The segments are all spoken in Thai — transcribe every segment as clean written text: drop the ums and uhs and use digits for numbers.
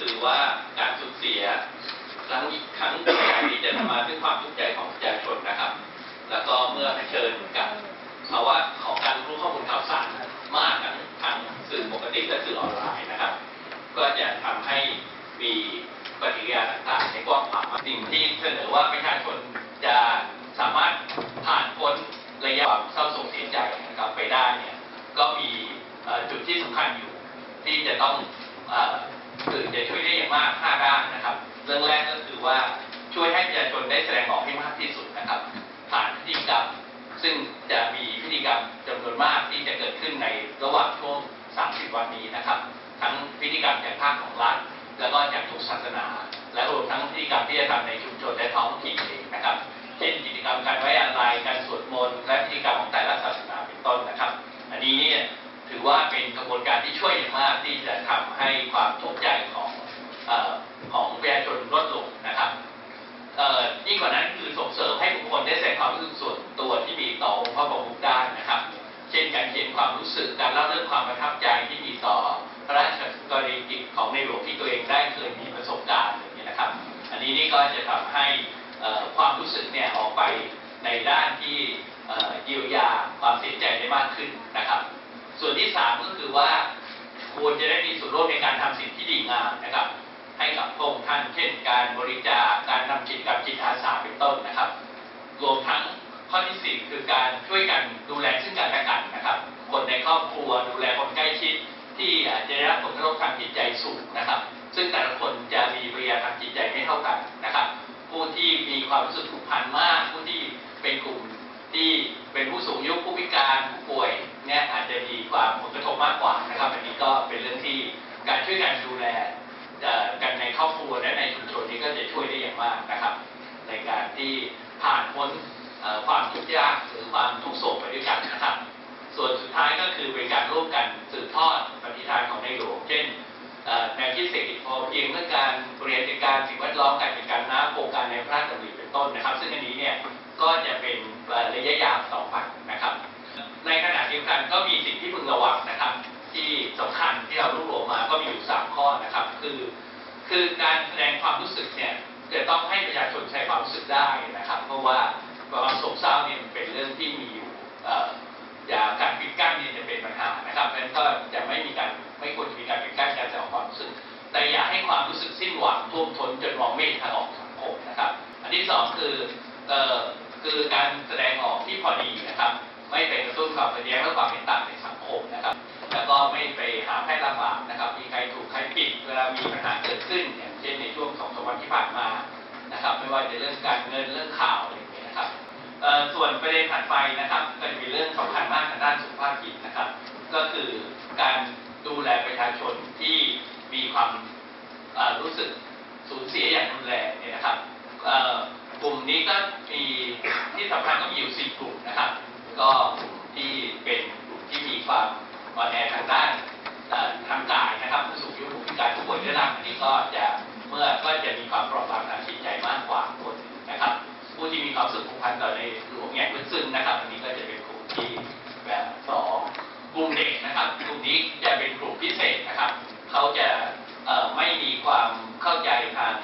คือว่าการสูญเสียครั้งใหญ่นี้จะนำมาซึ่งความทุกข์ใจของประชาชนนะครับแล้วก็เมื่อเผชิญกับภาวะของการรู้ข้อมูลข่าวสารมากทั้งสื่อปกติและสื่อออนไลน์นะครับก็จะทำให้มีปฏิกิริยาต่างๆในกว้างขวางสิ่งที่เสนอว่าประชาชนจะสามารถผ่านพ้นระยะความเศร้าโศกเสียใจนะครับไปได้เนี่ยก็มีจุดที่สำคัญอยู่ที่จะต้องสื่อจะช่วยได้อย่างมาก5 ด้านนะครับเรื่องแรกก็คือว่าช่วยให้ประชาชนได้แสดงออกให้มากที่สุดนะครับผ่านพิธีกรรมซึ่งจะมีพิธีกรรมจำนวนมากที่จะเกิดขึ้นในระหว่างช่วง30 วันนี้นะครับทั้งพิธีกรรมจากภาคของรัฐแล้วก็จากทุกศาสนาและรวมทั้งพิธีกรรมที่จะทำในชุมชนและท้องถิ่นเองนะครับเช่นกิจกรรมการไว้อาลัยการสวดมนต์และพิธีกรรมของแต่ละศาสนาเป็นต้นนะครับอันนี้เนี่ยถือว่าเป็นกระบวนการที่ช่วยอย่างมากที่จะทำให้ความทุกข์ใจของประชาชนลดลงนะครับยิ่งกว่านั้นคือส่งเสริมให้บุคคลได้แสดงความรู้สึกส่วนตัวที่มีต่อองค์พระประมุขได้นะครับเช่นการเขียนความรู้สึกการเล่าเรื่องความประทับใจที่มีต่อพระราชกรณียกิจของในหลวงที่ตัวเองได้เคยมีประสบการณ์อย่างนี้นะครับอันนี้นี่ก็จะทำให้ความรู้สึกเนี่ยออกไปในด้านที่เยียวยาความเสียใจได้มากขึ้นนะครับส่วนที่3ก็คือว่าควรจะได้มีส่วนร่วมในการทำสิ่งที่ดีงามนะครับให้กับพระองค์ท่านเช่นการบริจาคการทำกิจกรรมจิตอาสาเป็นต้นนะครับรวมทั้งข้อที่4คือการช่วยกันดูแลซึ่งกันและกันนะครับคนในครอบครัวดูแลคนใกล้ชิดที่อาจจะได้รับผลกระทบทางจิตใจสูงนะครับซึ่งแต่ละคนจะมีปริยาทางจิตใจไม่เท่ากันนะครับผู้ที่มีความรู้สึกผูกพันมากผู้ที่เป็นกลุ่มที่เป็นผู้สูงอายุผู้พิการผู้ป่วยเนี่ยอาจจะมีความผลกระทบมากกว่านะครับอันนี้ก็เป็นเรื่องที่การช่วยกันดูแลกันในครอบครัวและในชุมชนนี้ก็จะช่วยได้อย่างมากนะครับในการที่ผ่านพ้นความทุกข์ยากหรือความทุกข์โศกไปด้วยกันนะครับส่วนสุดท้ายก็คือเป็นการร่วมกันสืบทอดปฏิทานของในหลวงเช่นแนวคิดเศรษฐกิจพอเพียงเรื่องการบริหารจัดการสิ่งแวดล้อมการจัดการน้ำโครงการในพระราชดำริเป็นต้นนะครับซึ่งอันนี้เนี่ยก็จะเป็นระยะยาวต่อไปนะครับในขณะเดียวกันก็มีสิ่งที่พึงระวังนะครับที่สำคัญที่เรารวบรวมมาก็มีอยู่3 ข้อนะครับคือการแสดงความรู้สึกเนี่ยจะต้องให้ประชาชนใช้ความรู้สึกได้นะครับเพราะว่าความโศกเศร้าเนี่ยเป็นเรื่องที่มีอยู่การปิดกั้นเนี่ยจะเป็นปัญหานะครับดังนั้นก็จะไม่ควรจะมีการปิดกั้นการแสดงความรู้สึกแต่อย่าให้ความรู้สึกสิ้นหวังท่วมท้นจนมองไม่เห็นทางออกสังคมนะครับอันที่2คือการแสดงออกที่พอดีนะครับไม่ไปกระตุ้นความขัดแย้งและความเห็นต่างในสังคมนะครับแล้วก็ไม่ไปหาแพร่ระบาดนะครับมีใครถูกใครผิดเวลามีปัญหาเกิดขึ้นอย่างเช่นในช่วง2-3 วันที่ผ่านมานะครับไม่ว่าจะเรื่องการเงินเรื่องข่าวอะไรอย่างเงี้ยนะครับส่วนประเด็นถัดไปนะครับก็จะมีเรื่องสำคัญมากทางด้านสุขภาพจิตนะครับก็คือการดูแลประชาชนที่มีความรู้สึกสูญเสียอย่างรุนแรงเนี่ยนะครับกลุ่มนี้ก็มีที่สำคัญก็มีอยู่4 กลุ่มนะครับก็กลุ่มที่เป็นกลุ่มที่มีความอ่อนแอทางด้านทางกายนะครับผู้สูงอายุผู้พิการผู้ป่วยเรื้อรังอันนี้ก็จะมีความเปราะบางทางจิตใจมากกว่าคนนะครับผู้ที่มีความรู้สึกผูกพันต่อในหลวงอย่างลึกซึ้งนะครับอันนี้ก็จะเป็นกลุ่มที่แบบ2 กลุ่มเด็กนะครับกลุ่มนี้จะเป็นกลุ่มพิเศษนะครับเขาจะไม่มีความเข้าใจทาง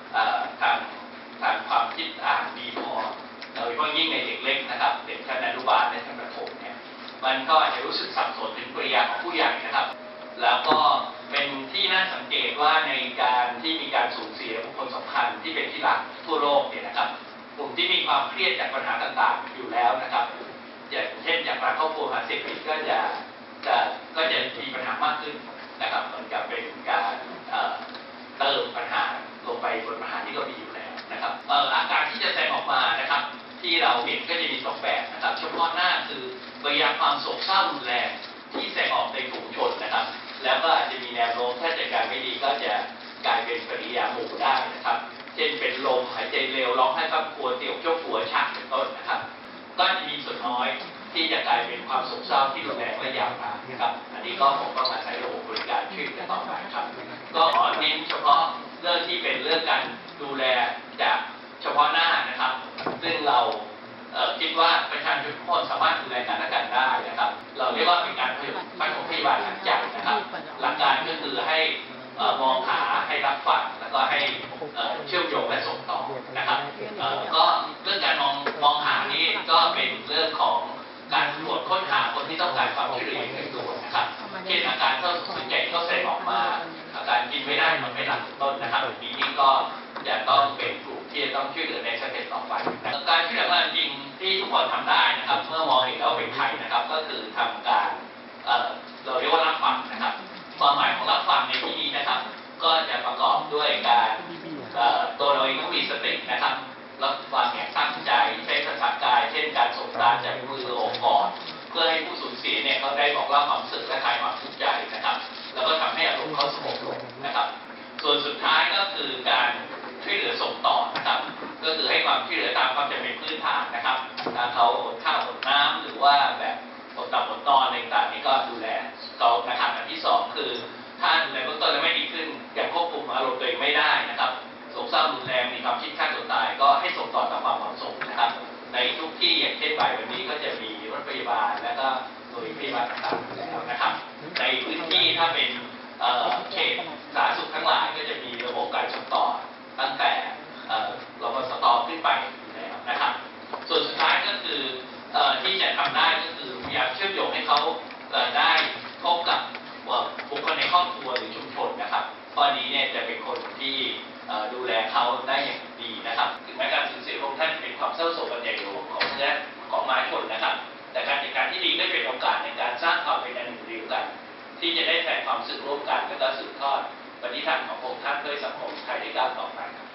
ความคิดอ่านดีพอโดยเฉพาะยิ่งในเด็กเล็กนะครับเด็กชั้นอนุบาลและชั้นประถมเนี่ยมันก็อาจจะรู้สึกสับสนถึงปริยาของผู้ใหญ่นะครับแล้วก็เป็นที่น่าสังเกตว่าในการที่มีการสูญเสียบุคคลสำคัญที่เป็นที่รักทั่วโลกเนี่ยนะครับกลุ่มที่มีความเครียดจากปัญหาต่างๆอยู่แล้วนะครับอย่างเช่นจากครอบครัวหาเศรษฐกิจก็จะมีปัญหามากขึ้นนะครับเหมือนกับเป็นการเติมปัญหาลงไปบนปัญหาที่เรามีอยู่แล้วนะครับอาการที่จะแสดงออกมานะครับที่เราเห็นก็จะมี2 แบบนะครับเฉพาะหน้าคือปริยาความโศกเศร้ารุนแรงที่แสดงออกในกลุ่มชนนะครับแล้วก็อาจจะมีแนวโน้มถ้าจัดการไม่ดีก็จะกลายเป็นปริยาหมู่ได้นะครับเช่นเป็นลมหายใจเร็วร้องไห้ครอบครัวเตียวโชกหัวชักเป็นต้นนะครับก็จะมีส่วนน้อยที่จะกลายเป็นความโศกเศร้าที่รุนแรงและยาวนานนะครับอันนี้ก็คงต้องอาศัยระบบบริการช่วยเหลือต่อไปครับก็ขอเน้นเฉพาะเรื่องที่เป็นเรื่องการดูแลจากเฉพาะหน้านะครับซึ่งเราคิดว่าประชาชนทุกคนสามารถดูแลกันและกันได้นะครับเราเรียกว่าเป็นการปฐมพยาบาลหลังจากนะครับหลักการก็คือให้มองหาให้รับฟังแล้วก็ให้เชื่อมโยงและส่งต่อนะครับก็เรื่องการมองหานี่ก็เป็นเรื่องของการตรวจค้นหาคนที่ต้องการความช่วยเหลืออย่างเร่งด่วนนะครับเช่นอาการเข้าส่วนใหญ่เข้าแสดงออกมาอาการกินไม่ได้นอนไม่หลับต้นนะครับทีนี้ก็จะต้องเป็นกลุ่มที่จะต้องช่วยเหลือในสเต็ปต่อไปการช่วยเหลือจริงที่ทุกคนทำได้นะครับเมื่อมองเห็นแล้วเป็นใครนะครับก็คือทำการเราเรียกว่ารับฟังนะครับความหมายของรับฟังในที่นี้นะครับก็จะประกอบด้วยการตัวเราเองต้องมีสตินะครับรับฟังอย่างตั้งใจใช้ภาษากายเช่นการสบตาจากมือโอบกอดเพื่อให้ผู้สูญเสียเนี่ยเขาได้บอกเล่าความรู้สึกและคลายความทุกข์ใจนะครับแล้วก็ทำให้อารมณ์เขาสงบลงนะครับส่วนสุดท้ายก็คือการช่วยเหลือส่งต่อนะครับก็คือให้ความช่วยเหลือตามความจำเป็นพื้นฐานนะครับถ้าเขาอดข้าวอดน้ำหรือว่าแบบอดหลับอดนอนอะไรต่างๆนี่ก็ดูแลเขานะครับอันที่สองคือถ้าดูแลเบื้องต้นแล้วไม่ดีขึ้นยังควบคุมอารมณ์ตัวเองไม่ได้นะครับโศกเศร้ารุนแรงมีความคิดฆ่าตัวตายก็ให้ส่งต่อตามความเหมาะสมนะครับในทุกที่อย่างเช่นบ่ายวันนี้ก็จะมีรถพยาบาลและก็หน่วยพยาบาลต่างๆแล้วนะครับในพื้นที่ถ้าเป็นเขตสาธารณสุขทั้งหลายก็จะมีระบบการส่งต่อตั้งแต่รพสตขึ้นไปอยู่แล้วนะครับส่วนสุดท้ายก็คือที่จะทำได้ก็คือพยายามเชื่อมโยงให้เขาได้พบกับบุคคลในครอบครัวหรือชุมชนนะครับข้อนี้เนี่ยจะเป็นคนที่ดูแลเขาได้อย่างดีนะครับถึงแม้การสูญเสียของท่านเป็นความเศร้าโศกใหญ่หลวงของเพื่อนของมหาชนนะครับแต่การจัดการที่ดีก็เป็นโอกาสในการสร้างความเป็นอันหนึ่งเดียวกัน ที่จะได้แทนความสึกร่วมกันและก็สืบทอดปณิธานของพระองค์ท่านเพื่อสังคมไทยได้ก้าวต่อไปครับ